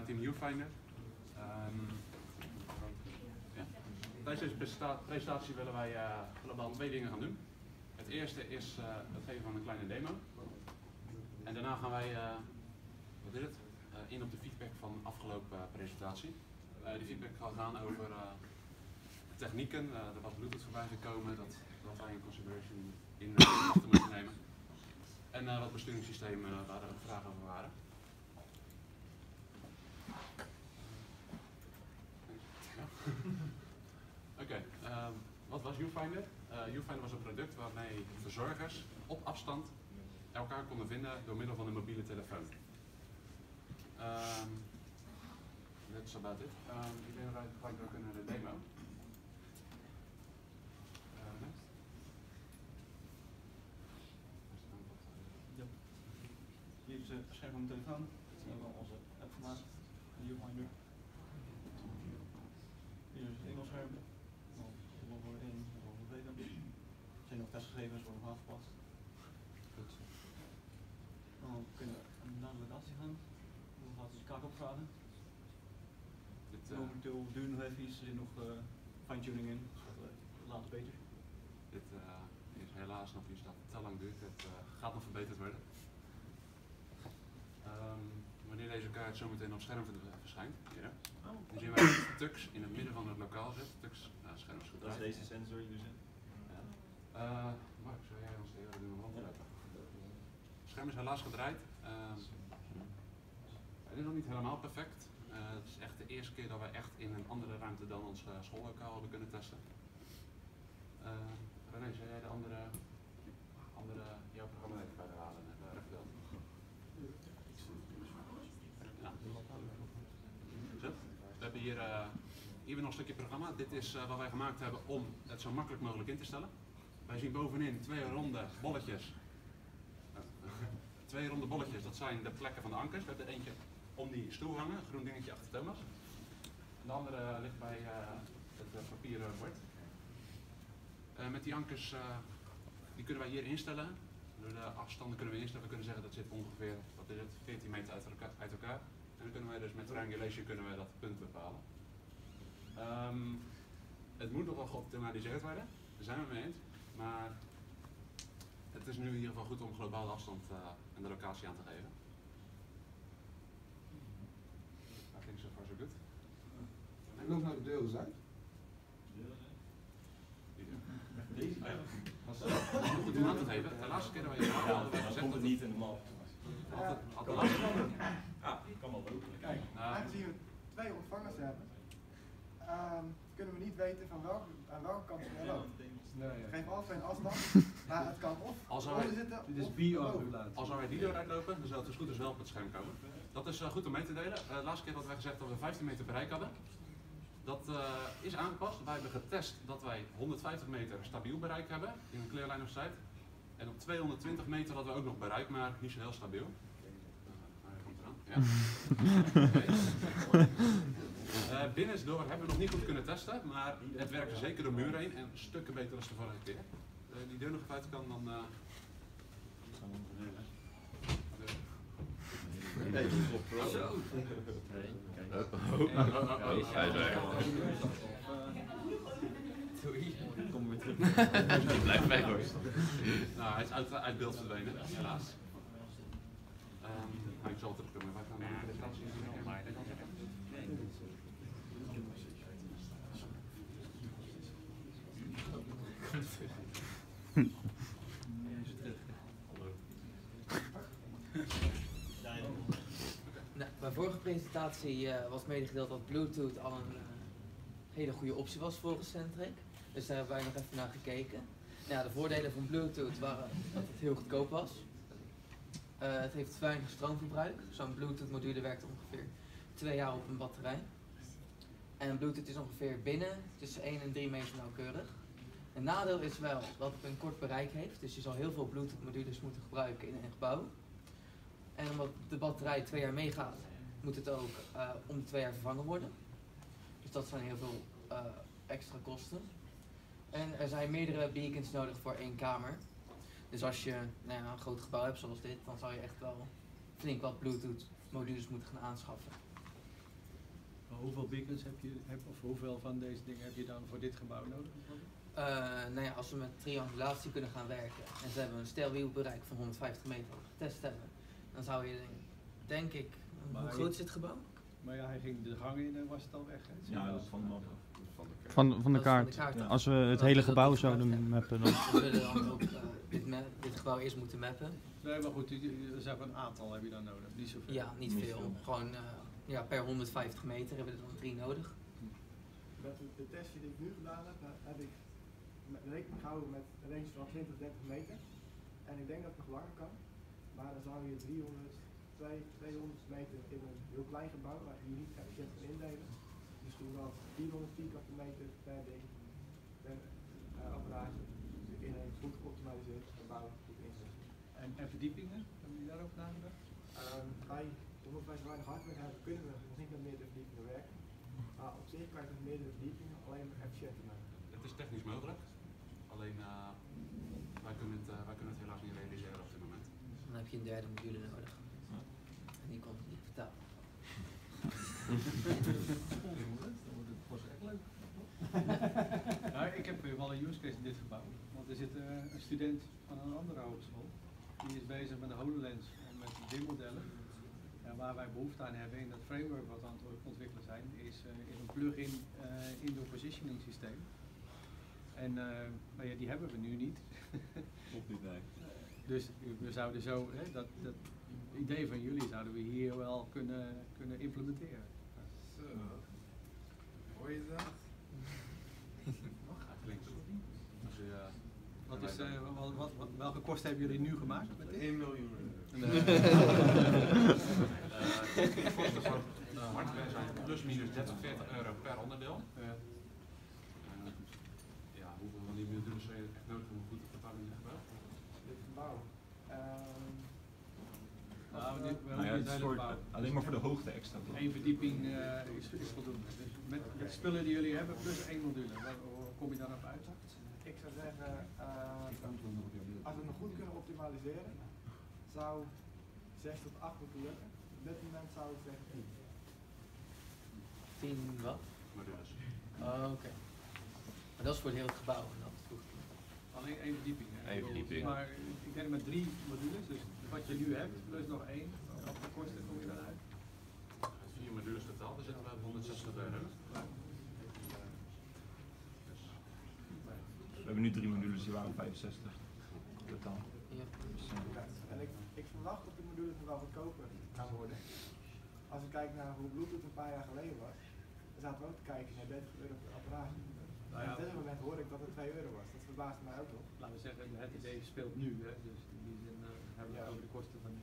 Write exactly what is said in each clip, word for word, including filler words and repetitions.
team Viewfinder. Um, ja. Tijdens deze presenta presentatie willen wij uh, globaal twee dingen gaan doen. Het eerste is uh, het geven van een kleine demo. En daarna gaan wij uh, wat is het? Uh, in op de feedback van de afgelopen uh, presentatie. Uh, die feedback gaat gaan over uh, technieken. Uh, er was Bluetooth voorbij gekomen, dat, dat wij in consideration in uh, te moeten nemen. En uh, wat besturingssystemen uh, waar er vragen over waren. Ja. Oké, okay, uh, wat was Viewfinder? Uh, Viewfinder was een product waarmee verzorgers op afstand elkaar konden vinden door middel van een mobiele telefoon. Um, that's about it. Um, ik denk dat wij gelijk ook naar de demo. Uh, next. Yep. Hier is het scherm van mijn telefoon. We hebben onze app gemaakt. Viewfinder. Hier is het Engels-scherm. Dan loggen we in, dan loggen we weten. Er zijn nog testgegevens worden nog aangepast. Dan kunnen we naar de locatie gaan. Dan gaat de kaart opgraden. Dit, uh, Momenteel duurt nog even iets, er zit nog uh, fine-tuning in, dus dat uh, later beter. Dit uh, is helaas nog iets dat te lang duurt. Het uh, gaat nog verbeterd worden. Um, wanneer deze kaart zo meteen op scherm verschijnt, hier, oh. Dan zien wij dat Tux in het midden van het lokaal zit. Tux uh, scherm is gedraaid. Dat is deze sensor hier zit. Ja. Uh, Mark, zou jij ons even doen om rondrijden? Het scherm is helaas gedraaid. Uh, het is nog niet helemaal perfect. Uh, het is echt de eerste keer dat wij echt in een andere ruimte dan ons uh, schoollokaal hebben kunnen testen. Uh, René, zou jij de andere, andere jouw programma even bij herhalen en uh, rechtbeeld? Ja. Zo. We hebben hier, uh, hier weer nog een stukje programma. Dit is uh, wat wij gemaakt hebben om het zo makkelijk mogelijk in te stellen. Wij zien bovenin twee ronde bolletjes. Twee ronde bolletjes, dat zijn de plekken van de ankers. We hebben er eentje om die stoel hangen, een groen dingetje achter Thomas. En de andere ligt bij uh, het uh, papieren bord. Uh, met die ankers, uh, die kunnen wij hier instellen. Door de afstanden kunnen we instellen. We kunnen zeggen dat zit ongeveer, wat is het, veertien meter uit elkaar. Uit elkaar. En dan kunnen wij dus met triangulation kunnen wij dat punt bepalen. Um, het moet nog wel geoptimaliseerd worden, daar zijn we mee eens. Maar het is nu in ieder geval goed om globale afstand uh, en de locatie aan te geven. I think so far so good. En ook naar de deur uit. Deze? Ja. Goed om aan te geven. De laatste keer dat wij hier hadden we gezegd dat het niet in de map. Had had de laatste Ja, kan wel lopen. Kijk, Nou. aangezien we twee ontvangers hebben, uh, kunnen we niet weten van welke, aan welke kant het loopt. Nee, We ja. geven alle twee een afstand, maar het kan of Als wij- onder zitten Dit is of B O boven. Als wij die deur uitlopen, dan zou het dus goed als wel op het scherm komen. Dat is uh, goed om mee te delen. Uh, de laatste keer hadden wij gezegd dat we vijftien meter bereik hadden. Dat uh, is aangepast. Wij hebben getest dat wij honderdvijftig meter stabiel bereik hebben in een clear line of sight. En op tweehonderdtwintig meter hadden we ook nog bereik, maar niet zo heel stabiel. Uh, hij komt eraan. Ja. Okay. Uh, binnensdoor hebben we nog niet goed kunnen testen, maar het werkte zeker door muur heen en stukken beter dan de vorige keer. Uh, die deur nog even uit kan, dan. Uh, Nee, Zo. Hij is weg. Kom weer terug. Die blijft weg hoor. Nou, hij is uit, uit beeld verdwenen, helaas. Um, nou, ik zal terugkomen. Wij gaan naar de presentatie zien. Nou, bij vorige presentatie uh, was medegedeeld dat Bluetooth al een uh, hele goede optie was volgens Centric. Dus daar hebben wij nog even naar gekeken. Nou, de voordelen van Bluetooth waren dat het heel goedkoop was. Uh, het heeft weinig stroomverbruik. Zo'n Bluetooth module werkt ongeveer twee jaar op een batterij. En Bluetooth is ongeveer binnen tussen één en drie meter nauwkeurig. Een nadeel is wel dat het een kort bereik heeft. Dus je zal heel veel Bluetooth modules moeten gebruiken in een gebouw. En omdat de batterij twee jaar meegaat, moet het ook uh, om de twee jaar vervangen worden. Dus dat zijn heel veel uh, extra kosten. En er zijn meerdere beacons nodig voor één kamer. Dus als je nou ja, een groot gebouw hebt zoals dit, dan zou je echt wel flink wat Bluetooth modules moeten gaan aanschaffen. hoeveel beacons heb je, heb, of hoeveel van deze dingen heb je dan voor dit gebouw nodig? Uh, nou ja, als we met triangulatie kunnen gaan werken en ze hebben een stelwielbereik van honderdvijftig meter getest hebben, dan zou je denk, denk ik, Maar hoe je- groot is het gebouw? Maar ja, hij ging de gang in en was het al weg. Hè? Ja, dat is van de man. Van de kaart. Van, van de Dat is van kaart. de kaart af. Als we het Dat hele is ook gebouw niet zouden gemaakt, hè. mappen, dan... We zullen dan ook uh, dit, ma- dit gebouw eerst moeten mappen. Nee, maar goed, er zijn een aantal heb je dan nodig, niet zoveel. Ja, niet Niet veel. veel. Gewoon uh, ja, per honderdvijftig meter hebben we er dan drie nodig. Met de, de testje die ik nu gedaan heb, eh, heb ik me- rekening gehouden met een range van twintig, dertig meter. En ik denk dat het nog langer kan. Maar dan zou je driehonderd, tweehonderd meter in een heel klein gebouw waar je niet efficiënt kan indelen. Misschien wel vierhonderd vierkante meter per ding, per uh, apparaatje. Dus in een goed geoptimaliseerd gebouw goed inzetten. En, en verdiepingen, hebben jullie daarover nagedacht? Um, bij, omdat wij zo weinig hardware hebben, kunnen we nog niet met meerdere verdiepingen werken. Maar op zich kan je met meerdere verdiepingen alleen maar efficiënter maken. Het is technisch mogelijk, alleen uh, wij, kunnen het, uh, wij kunnen het helaas niet realiseren op dit moment. Dan heb je een derde module nodig. En die komt niet betalen. Dan wordt het pas echt leuk. Nou, ik heb wel een use case in dit gebouw. Want er zit uh, een student van een andere hogeschool. Die is bezig met de HoloLens en met D I M-modellen. En waar wij behoefte aan hebben in dat framework wat we aan het ontwikkelen zijn, is, uh, is een plug-in uh, indoor positioning systeem. En uh, nou ja, die hebben we nu niet. Op dit nee. Dus we zouden zo, hè, dat, dat idee van jullie zouden we hier wel kunnen, kunnen implementeren. Zo. Hoor je dat? Klinkt het. Als je, uh, Wat is, uh, wat, wat, wat, welke kosten hebben jullie nu gemaakt met dit? één miljoen. Uh, de kosten van uh, hardware zijn plus minus dertig, veertig euro per onderdeel. Uh, Uh, ja, hoeveel van die modules zijn echt nodig om een goed te vertalen in het gebouw? Dit gebouw. Um, nou, dit, we Nou ja, hebben het dit is hele voor, gebouw. alleen maar voor de hoogte extra. toch? Eén verdieping uh, is, is voldoende. Dus met, met de spullen die jullie hebben plus één module, waar, hoe kom je dan op uit? ik zou zeggen, uh, als we het nog goed kunnen optimaliseren, zou zes tot acht moeten lukken. Op dit moment zou ik zeggen tien. tien wat? Modules. Oh, oké. Maar dat is voor het hele gebouw en dat vroeg ik niet. Alleen één verdieping. Hè? Eén verdieping. Maar ik denk met drie modules, dus wat je nu hebt plus nog één, op de kosten kom je dan uit. Vier modules totaal, daar zitten we op honderdzestig euro. We hebben nu drie modules, die waren vijfenzestig. Totaal. Ja. Dus, uh, Ja, en ik, ik verwacht dat die modules nog wel goedkoper gaan worden. Als ik kijk naar hoe Bluetooth een paar jaar geleden was, dan zaten we ook te kijken naar dertig euro per apparaat. Nou En ja, op dit moment hoor ik dat het twee euro was. Dat verbaast mij ook wel. laten we zeggen, het idee speelt nu, hè? Dus in die zin uh, hebben we het Ja. over de kosten van nu.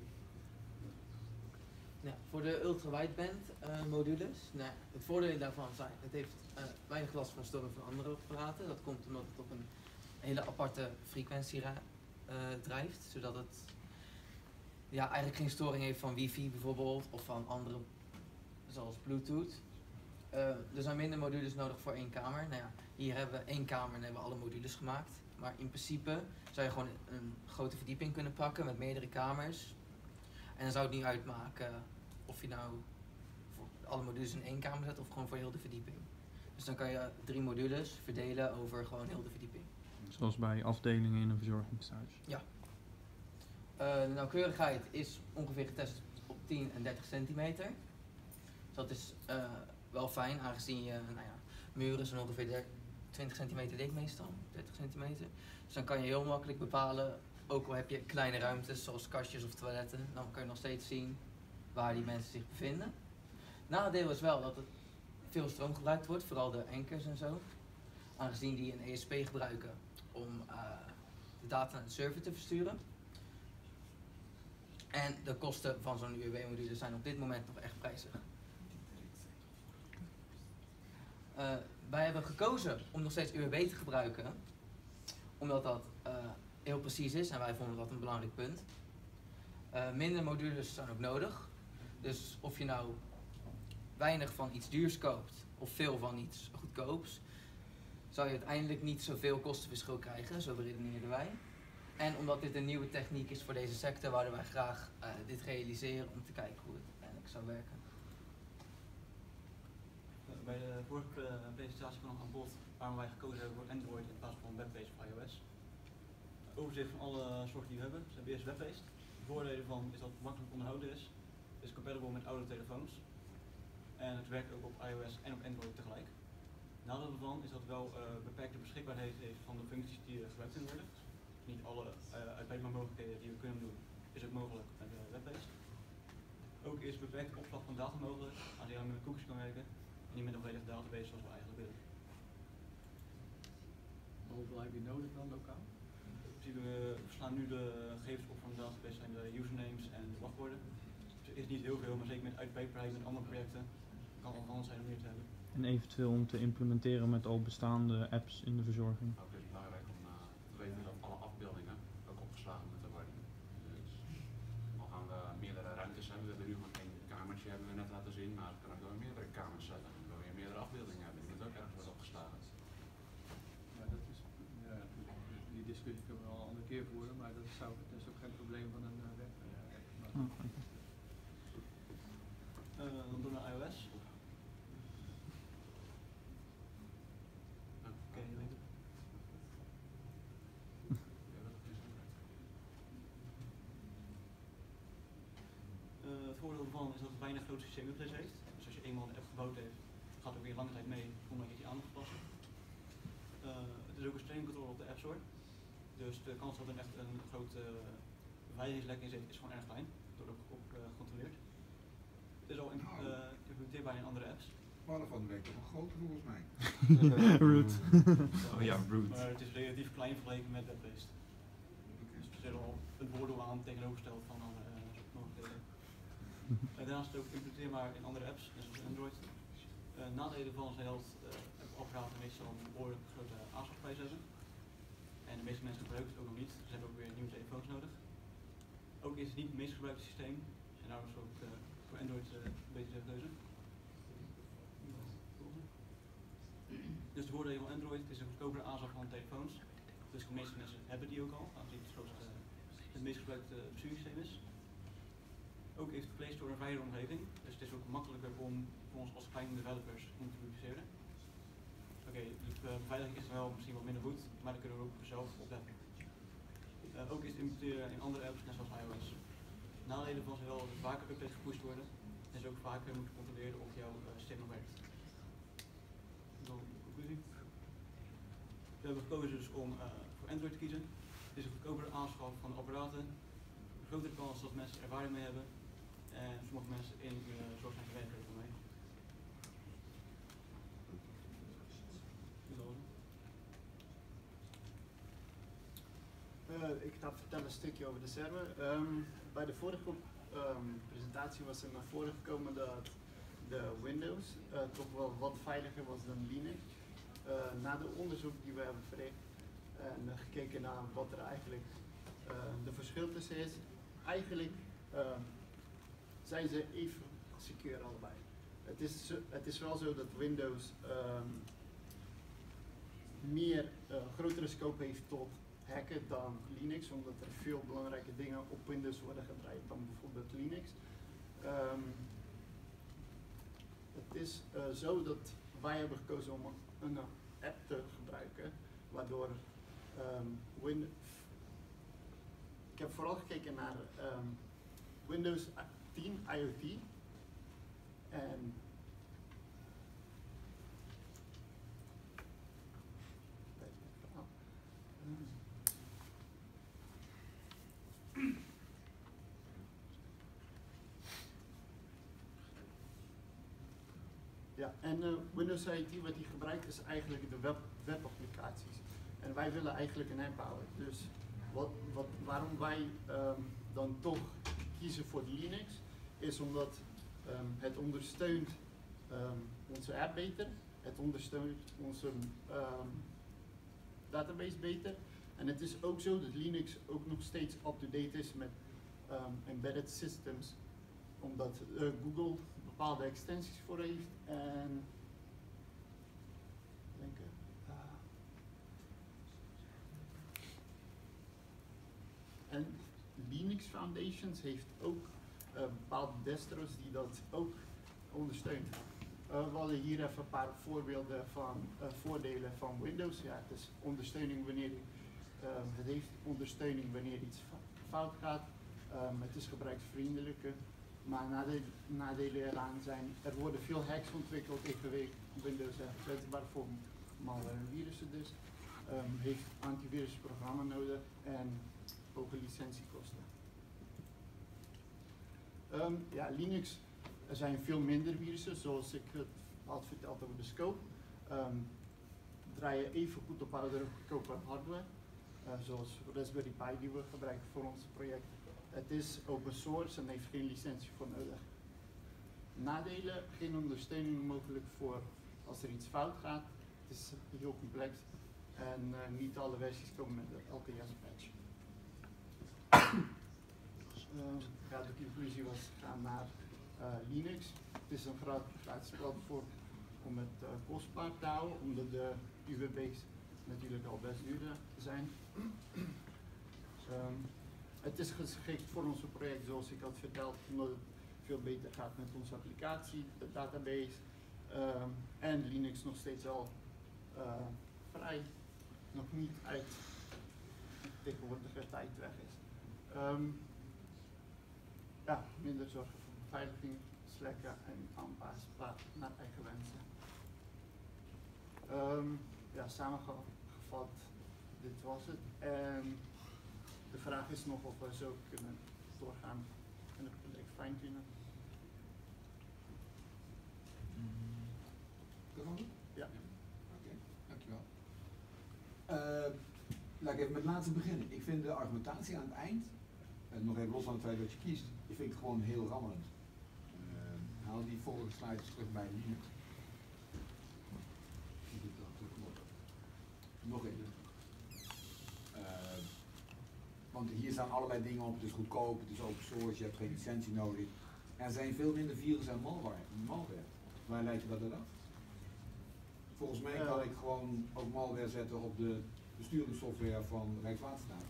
Ja, voor de ultra-wideband uh, modules, nou, het voordelen daarvan zijn, het heeft uh, weinig last van storing van andere apparaten. Dat komt omdat het op een hele aparte frequentie ra- uh, drijft, zodat het ja, eigenlijk geen storing heeft van wifi bijvoorbeeld of van andere, zoals Bluetooth. Uh, er zijn minder modules nodig voor één kamer. Nou ja, hier hebben we één kamer en hebben we alle modules gemaakt. Maar in principe zou je gewoon een grote verdieping kunnen pakken met meerdere kamers. En dan zou het niet uitmaken of je nou voor alle modules in één kamer zet of gewoon voor heel de verdieping. Dus dan kan je drie modules verdelen over gewoon heel de verdieping. Zoals bij afdelingen in een verzorgingshuis. Ja. Uh, de nauwkeurigheid is ongeveer getest op tien en dertig centimeter. Dus dat is uh, wel fijn, aangezien je, nou ja, muren zijn ongeveer der- twintig centimeter dik meestal, dertig centimeter. Dus dan kan je heel makkelijk bepalen, ook al heb je kleine ruimtes zoals kastjes of toiletten, dan kan je nog steeds zien waar die mensen zich bevinden. Nadeel is wel dat het veel stroom gebruikt wordt, vooral de anchors en zo. Aangezien die een E S P gebruiken om uh, de data naar de server te versturen. En de kosten van zo'n U A W-module zijn op dit moment nog echt prijzig. Uh, wij hebben gekozen om nog steeds U A W te gebruiken, omdat dat uh, heel precies is en wij vonden dat een belangrijk punt. Uh, minder modules zijn ook nodig, dus of je nou weinig van iets duurs koopt of veel van iets goedkoops, zou je uiteindelijk niet zoveel kostenverschil krijgen, zo beredeneerden wij. En omdat dit een nieuwe techniek is voor deze sector, wouden wij graag uh, dit realiseren om te kijken hoe het uiteindelijk zou werken. bij de vorige uh, presentatie kwam nog aan bod waarom wij gekozen hebben voor Android in plaats van web-based of iOS. Overzicht van alle soorten die we hebben. Dus we hebben eerst web-based. De voordelen van is dat het makkelijk onderhouden is. Het is compatible met oude telefoons. En het werkt ook op iOS en op Android tegelijk. Het nadeel ervan is dat het wel uh, beperkte beschikbaarheid heeft van de functies die er gebruikt kunnen worden. Niet alle uh, uitbreidbare mogelijkheden die we kunnen doen, is ook mogelijk met uh, web-based. Ook is beperkte opslag van data mogelijk, als je met cookies kan werken en niet met een volledige database zoals we eigenlijk willen. Hoeveel heb je nodig dan lokaal? In principe, we slaan nu de gegevens op van de database, zijn de usernames en de wachtwoorden. Dus het is niet heel veel, maar zeker met uitbreidbaarheid met andere projecten kan het wel handig zijn om meer te hebben. En eventueel om te implementeren met al bestaande apps in de verzorging. Ook is het belangrijk om uh, te weten dat alle afbeeldingen ook opgeslagen moeten worden. Dus al gaan we meerdere ruimtes hebben, we hebben nu gewoon één kamertje hebben we net laten zien, maar het kan ook wel meerdere kamers zijn. Dan wil je meerdere afbeeldingen hebben, die moet ook ergens worden opgeslagen. Ja, dat is, ja, die discussie kunnen we al een andere keer voeren, maar dat, zou, dat is ook geen probleem van een uh, web. Uh, Oh, okay. uh, dan doen we naar iOS. Het voordeel ervan is dat het bijna grote systeemupdates heeft. Dus als je eenmaal een app gebouwd heeft, gaat het ook weer lange tijd mee zonder dat je die aan moet passen. Uh, het is ook een stream control op de App Store. Dus de kans dat er echt een grote uh, beveiligingslek in zit is gewoon erg klein. Dat wordt ook op, uh, gecontroleerd. Het is al in, uh, implementeerbaar in andere apps. Maar van de week nog groter volgens mij. Root. Oh ja, root. Maar het is relatief klein vergeleken met web-based. Dus er zit al een voordeel aan tegenovergesteld van andere uh, mogelijkheden. Uh, daarnaast is het ook implementeerbaar in andere apps, net zoals Android. Uh, nadelen van zijn dat uh, apparaten meestal een behoorlijk grote aanslagprijs hebben. En de meeste mensen gebruiken het ook nog niet, dus ze hebben ook weer nieuwe telefoons nodig. Ook is het niet het meest gebruikte systeem, en daarom is het ook uh, voor Android uh, een beetje de keuze. Dus de voordelen van Android, het is een goedkopere aanslag van telefoons. Dus de meeste mensen hebben die ook al, aangezien het grootste, het meest gebruikte besturingssysteem is. Ook heeft de Play Store een veilige omgeving, dus het is ook makkelijker om voor ons als kleine developers om te publiceren. Oké, okay, de beveiliging is wel misschien wat minder goed, maar daar kunnen we ook zelf op letten. Uh, ook is het implementeren in andere apps, net zoals iOS. Nadelen van zijn wel dat er vaker updates gepusht worden en ze ook vaker moeten controleren of jouw uh, systeem nog werkt. Dan conclusie. We hebben gekozen dus om uh, voor Android te kiezen. Het is een goedkopere aanschaf van de apparaten. Een grotere kans dat mensen ervaring mee hebben. En sommige mensen in uh, zorg zijn gewerkt van mij. Uh, ik ga vertellen een stukje over de server. Um, bij de vorige um, presentatie was er naar voren gekomen dat de Windows uh, toch wel wat veiliger was dan Linux. Uh, na de onderzoek die we hebben verricht en uh, gekeken naar wat er eigenlijk uh, de verschil tussen is, eigenlijk uh, zijn ze even secure allebei. Het is, het is wel zo dat Windows um, meer uh, grotere scope heeft tot hacken dan Linux, omdat er veel belangrijke dingen op Windows worden gedraaid dan bijvoorbeeld Linux. Um, het is uh, zo dat wij hebben gekozen om een app te gebruiken, waardoor um, Win ik heb vooral gekeken naar um, Windows tien IoT en Ja, en uh, Windows I T wat die gebruikt is eigenlijk de web, webapplicaties. En wij willen eigenlijk een app bouwen. Dus wat, wat, waarom wij um, dan toch kiezen voor Linux, is omdat um, het ondersteunt um, onze app beter, het ondersteunt onze um, database beter. En het is ook zo dat Linux ook nog steeds up-to-date is met um, embedded systems, omdat uh, Google bepaalde extensies voor heeft en denk ik, uh, en Linux Foundations heeft ook uh, bepaalde distros die dat ook ondersteunt. Uh, we hadden hier even een paar voorbeelden van uh, voordelen van Windows. Ja, het is ondersteuning wanneer uh, het heeft ondersteuning wanneer iets fout gaat. Um, het is gebruiksvriendelijker, maar nadelen, nadelen eraan zijn, er worden veel hacks ontwikkeld, evenwege Windows is kwetsbaar voor malware en virussen dus. Um, heeft antivirusprogramma nodig en hoge licentiekosten. Um, ja, Linux, er zijn veel minder virussen, zoals ik het had verteld over de scope. Um, draaien even goed op oudere goedkope hardware, uh, zoals Raspberry Pi die we gebruiken voor ons project. Het is open source en heeft geen licentie voor nodig. Nadelen, geen ondersteuning mogelijk voor als er iets fout gaat. Het is heel complex en uh, niet alle versies komen met de L T S-patch. uh, ja, de conclusie was gaan naar uh, Linux. Het is een gratis platform om het uh, kostbaar te houden, omdat de U W B's natuurlijk al best duur zijn. um, Het is geschikt voor onze project, zoals ik had verteld, omdat het veel beter gaat met onze applicatie, de database um, en Linux nog steeds wel uh, vrij, nog niet uit tegenwoordige tijd weg is. Um, ja, minder zorgen voor beveiliging, slekken en aanpasbaar naar eigen wensen. Um, ja, samengevat, dit was het. En de vraag is nog of we zo kunnen doorgaan en het project fijn vinden. Dat was het? Ja. Oké, okay, dankjewel. Uh, laat ik even met het laatste beginnen. Ik vind de argumentatie aan het eind, uh, nog even los van het feit dat je kiest, ik vind het gewoon heel rammelend. Uh, haal die vorige slides terug bij Linux. Nog even. Uh, Want hier staan allerlei dingen op, het is goedkoop, het is open source, je hebt geen licentie nodig. Er zijn veel minder virus en malware. malware. Waar leid je dat uit af? Volgens mij kan ik gewoon ook malware zetten op de besturingssoftware van Rijkswaterstaat.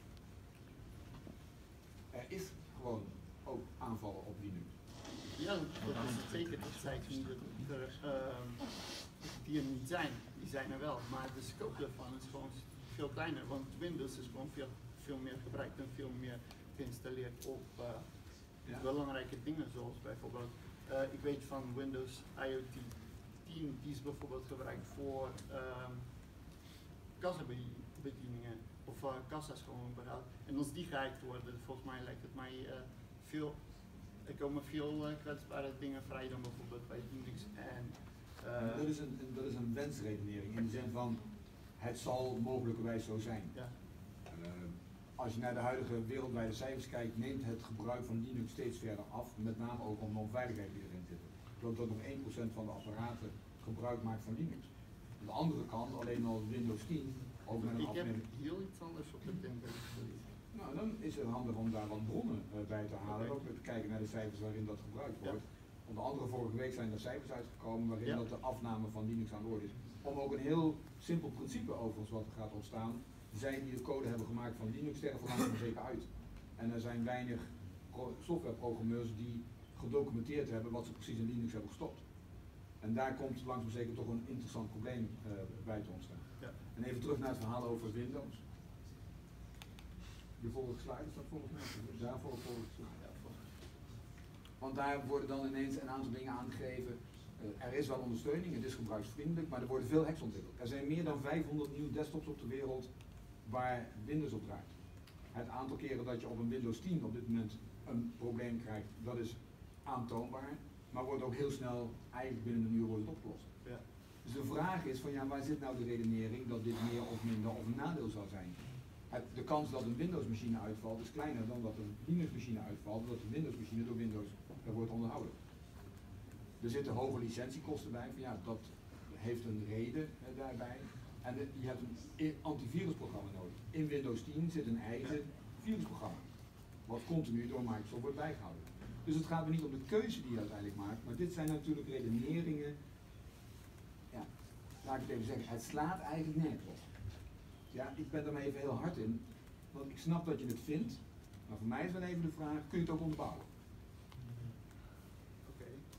Er is gewoon ook aanvallen op Linux. Ja, dat is het zeker. Dat zei ik niet dat er uh, die er niet zijn. Die zijn er wel, maar de scope daarvan is gewoon veel kleiner, want Windows is gewoon veel veel meer gebruikt en veel meer geïnstalleerd op uh, ja. belangrijke dingen, zoals bijvoorbeeld, uh, ik weet van Windows I O T tien, die is bijvoorbeeld gebruikt voor um, kassabedieningen of uh, kassa's gewoon behaald. En als die gehackt worden, volgens mij lijkt het mij uh, veel, er komen veel uh, kwetsbare dingen vrij dan bijvoorbeeld bij Linux. En, uh, dat, is een, dat is een wensredenering in de zin van, het zal mogelijkerwijs zo zijn. Ja. Uh, Als je naar de huidige wereldwijde cijfers kijkt, neemt het gebruik van Linux steeds verder af, met name ook om de onveiligheid die erin zit. Ik geloof dat nog één procent van de apparaten gebruik maakt van Linux. Aan de andere kant, alleen al Windows tien, ook met een Ik heb afneming. heel iets anders op het internet gelezen. Nou, dan is het handig om daar wat bronnen uh, bij te halen en ook te kijken naar de cijfers waarin dat gebruikt wordt. Ja. Onder andere vorige week zijn er cijfers uitgekomen waarin ja. dat de afname van Linux aan de orde is. Om ook een heel simpel principe overigens wat er gaat ontstaan. Zij die de code hebben gemaakt van Linux sterven langzaam zeker uit. En er zijn weinig softwareprogrammeurs die gedocumenteerd hebben wat ze precies in Linux hebben gestopt. En daar komt langzaam zeker toch een interessant probleem uh, bij te ontstaan. Ja. En even terug naar het verhaal over Windows. De volgende slide staat volgens mij. Daarvoor volgende slide. Ja, want daar worden dan ineens een aantal dingen aangegeven. Uh, er is wel ondersteuning, het is gebruiksvriendelijk, maar er worden veel hacks ontwikkeld. Er zijn meer dan vijfhonderd nieuwe desktops op de wereld waar Windows op draait. Het aantal keren dat je op een Windows tien op dit moment een probleem krijgt, dat is aantoonbaar, maar wordt ook heel snel eigenlijk binnen een uur wordt het opgelost. Ja. Dus de vraag is van ja, waar zit nou de redenering dat dit meer of minder of een nadeel zou zijn? Het, de kans dat een Windows machine uitvalt is kleiner dan dat een Linux machine uitvalt, omdat de Windows machine door Windows uh, wordt onderhouden. Er zitten hoge licentiekosten bij, van ja, dat heeft een reden uh, daarbij. En de, je hebt een antivirusprogramma nodig. In Windows tien zit een eigen virusprogramma, wat continu door Microsoft wordt bijgehouden. Dus het gaat er niet om de keuze die je uiteindelijk maakt, maar dit zijn natuurlijk redeneringen. Ja, laat ik het even zeggen, het slaat eigenlijk nergens op. Ja, ik ben er maar even heel hard in, want ik snap dat je het vindt, maar voor mij is dan even de vraag, kun je het ook onderbouwen? Oké, okay. Ja.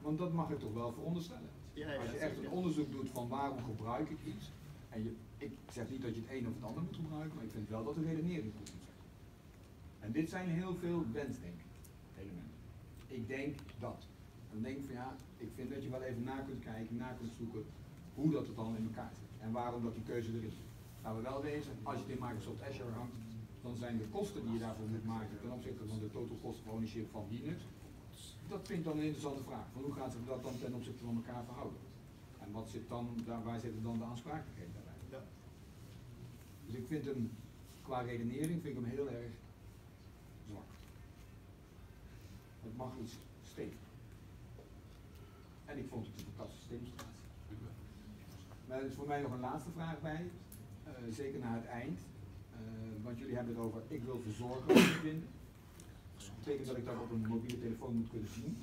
Want dat mag ik toch wel veronderstellen. Ja, ja, Als je echt een zeker. onderzoek doet van waarom gebruik ik iets, en je, ik zeg niet dat je het een of het ander moet gebruiken, maar ik vind wel dat de redenering goed moet zijn. En dit zijn heel veel wensdenk-elementen. Ik denk dat. En dan denk ik van ja, ik vind dat je wel even na kunt kijken, na kunt zoeken hoe dat het dan in elkaar zit. En waarom dat die keuze er is. Laten we wel wezen, als je het in Microsoft Azure hangt, dan zijn de kosten die je daarvoor moet maken ten opzichte van de total cost of ownership van Linux. Dat vind ik dan een interessante vraag. Van hoe gaat zich dat dan ten opzichte van elkaar verhouden? En wat zit dan, daar, waar zitten dan de aansprakelijkheden daarbij? Ja. Dus ik vind hem, qua redenering, vind ik hem heel erg zwak. Het mag iets stevig. En ik vond het een fantastische demonstratie. Maar er is voor mij nog een laatste vraag bij, uh, zeker naar het eind. Uh, want jullie hebben het over, ik wil verzorgen vinden. Dat betekent dat ik dat op een mobiele telefoon moet kunnen zien.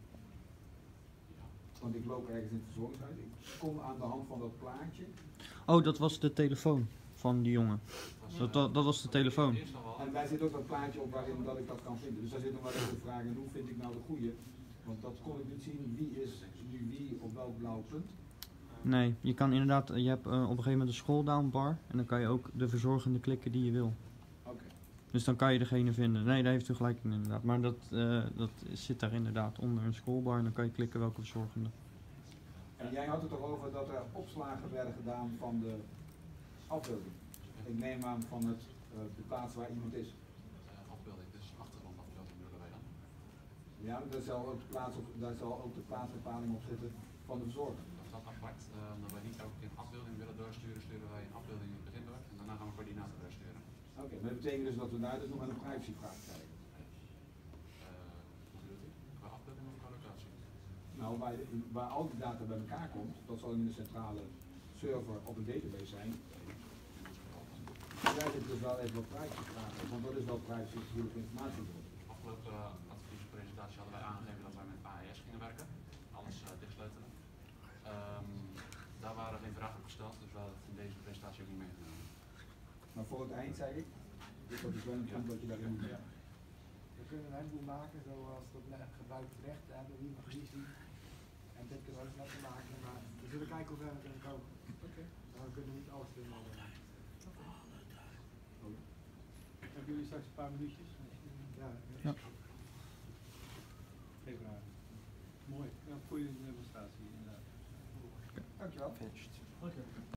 Want ik loop ergens in het verzorgingshuis. Ik kom aan de hand van dat plaatje. Oh, dat was de telefoon van die jongen. Dat, dat, dat was de telefoon. En daar zit ook dat plaatje op waarin dat ik dat kan vinden. Dus daar zit nog wel even de vraag in, hoe vind ik nou de goede? Want dat kon ik niet zien, wie is nu wie op welk blauw punt. Nee, je kan inderdaad, je hebt uh, op een gegeven moment een scroll-down bar en dan kan je ook de verzorgende klikken die je wil. Oké. Okay. Dus dan kan je degene vinden. Nee, daar heeft u gelijk in inderdaad. Maar dat, uh, dat zit daar inderdaad onder een scrollbar en dan kan je klikken welke verzorgende. En jij had het toch over dat er opslagen werden gedaan van de afbeelding. Ik neem aan van het, uh, de plaats waar iemand is. Uh, afbeelding, dus achtergrondafbeelding bedoelen wij dan. Ja, daar zal ook de, plaats op, daar zal ook de plaatsbepaling op zitten van de verzorger. Dat staat apart, uh, omdat wij niet elke keer een afbeelding willen doorsturen, sturen wij een afbeelding in het begin door en daarna gaan we coördinaten doorsturen. Oké, okay, maar dat betekent dus dat we daar dus nog een privacyvraag krijgen. Uh, hoe bedoelt u? Qua afbeelding of qua locatie? Nou, waar, waar al die data bij elkaar komt, dat zal in de centrale server op een database zijn. Daar zit dus wel even wat privacyvragen, want dat is wel privacygevoelige informatie. Afgelopen uh, adviespresentatie hadden wij aangegeven dat wij met A E S gingen werken, alles uh, dichtsleutelen. Um, daar waren geen vragen op gesteld, dus we hadden het in deze presentatie ook niet meegenomen. Maar voor het eind zei ik, dus dat is wel een punt dat je daarin moet doen. We kunnen een heleboel maken zoals dat gebruikersrechten hebben, wie mag wie zien. En dit kunnen we ook laten maken, maar we zullen kijken hoe ver we kunnen komen. Oké. Maar we kunnen niet alles doen. Hebben jullie straks een paar minuutjes? Ja. Ja. Geen vragen. Mooi. Ja, goede demonstratie inderdaad. Dankjewel. Oké.